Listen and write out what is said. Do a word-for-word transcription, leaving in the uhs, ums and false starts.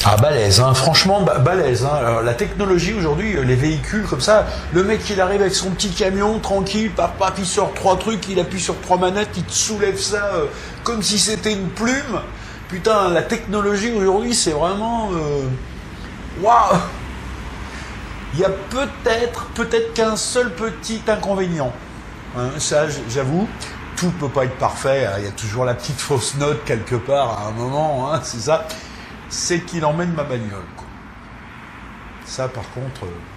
Ah, balèze, hein. Franchement, ba balèze. Hein. Alors, la technologie aujourd'hui, les véhicules comme ça, le mec il arrive avec son petit camion, tranquille, paf, paf, il sort trois trucs, il appuie sur trois manettes, il te soulève ça euh, comme si c'était une plume. Putain, la technologie aujourd'hui, c'est vraiment... Waouh wow. Il y a peut-être, peut-être qu'un seul petit inconvénient. Hein, ça, j'avoue, tout peut pas être parfait. Hein. Il y a toujours la petite fausse note quelque part à un moment, hein, c'est ça. C'est qu'il emmène ma bagnole, quoi. Ça, par contre... Euh...